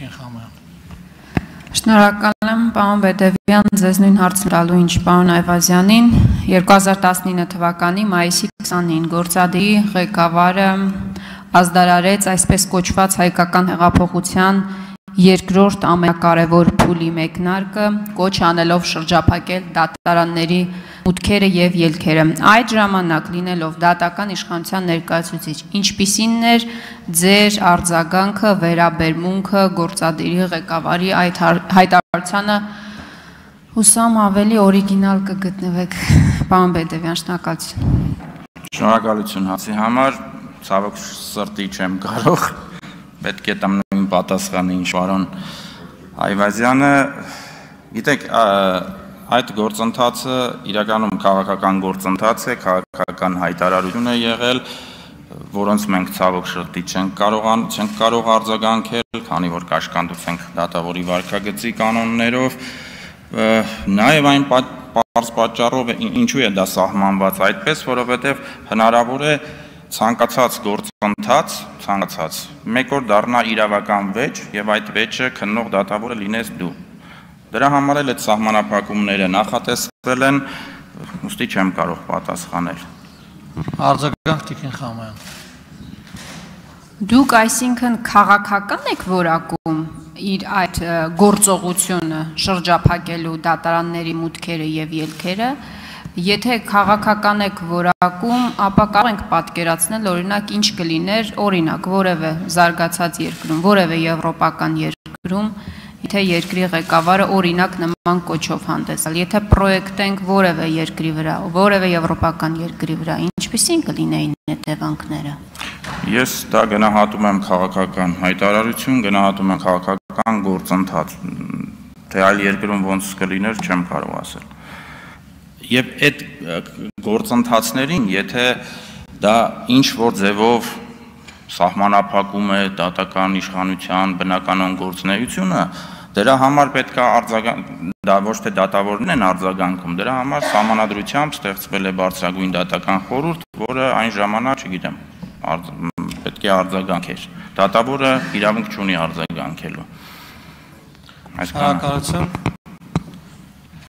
Տիկին Խամյան։ Շնորհակալ եմ, պարոն Բեդևյան, ձեզ նույն հարցն տալու ինչ պարոն Այվազյանին 2019 թվականի մայիսի 29 գործադիրի ղեկավարը ազդարարեց այսպես կոչված հայկական հեղափոխության երկրորդ ամենակարևոր փուլի մեկնարկը, կոչ անելով շրջափակել դատարանների մուտքերը եւ ելքերը։ Այդ ժամանակ լինելով դատական իշխանության ներկայացուցիչ, ինչպիսին էր ձեր արձագանքը, վերաբերմունքը գործադիրի ղեկավարի այդ հայտարարությանը, հուսամ ավելի օրիգինալ կգտնվեք, պարոն Բեդևյան, շնորհակալություն։ Շնորհակալություն հարցի համար, ցավոք սրտի չեմ կարող, պետք է տամ նույն պատասխանը ինչ պարոն Այվազյանը, գիտեք, այդ գործընթացը իրականում քաղաքական գործընթաց է, քաղաքական հայտարարություն է եղել, որոնց մենք ցավոք սրտի չենք կարող արձագանքել, քանի որ կաշկանդուց ենք դատավորի վարքագծի կանոններով, նաև այն պարզ պատճառով ինչու է դա սահմանված այդպես, որովհետև հնարավոր է ցանկացած գործընթաց, մեկ օր դառնա իրավական վեճ եւ այդ վեճը քննող դատավորը լինես դու։ Դրա համար էլ այդ սահմանափակումները նախատեսվել են, ուստի չեմ կարող պատասխանել։ Արձագանք Տիկին Խամյան։ Դուք այսինքն քաղաքական եք որակում իր այդ գործողությունը շրջափակելու դատարանների մուտքերը եւ ելքերը, եթե քաղաքական եք որակում, ապա կարող ենք պատկերացնել օրինակ ինչ կլիներ, օրինակ որևէ զարգացած երկրում, որևէ եվրոպական երկրում, եթե երկրի ղեկավարը օրինակ նման կոչով հանդեսալ, եթե պրոյեկտենք որևէ երկրի վրա, որևէ եվրոպական երկրի վրա, ինչպիսին կլինեին հետևանքները։ Ես դա գնահատում եմ քաղաքական հայտարարություն, գնահատում եմ քաղաքական գործընթաց, թե այլ երկրում ոնց կլիներ, չեմ կարող ասել։ Եվ այդ գործընթացներին, եթե դա ինչ որ ձևով սահմանափակում է դատական իշխանության բնականon գործունեությունը, դրա համար պետք է դա ոչ թե դատավորներն են արձագանքում, դրա համար սահմանադրությամբ ստեղծվել է բարձրագույն դատական խորհուրդ, որը այն ժամանակ, չգիտեմ, պետք է արձագանքեր։ Դատավորը իրավունք չունի արձագանքելու։ Շնորհակալություն։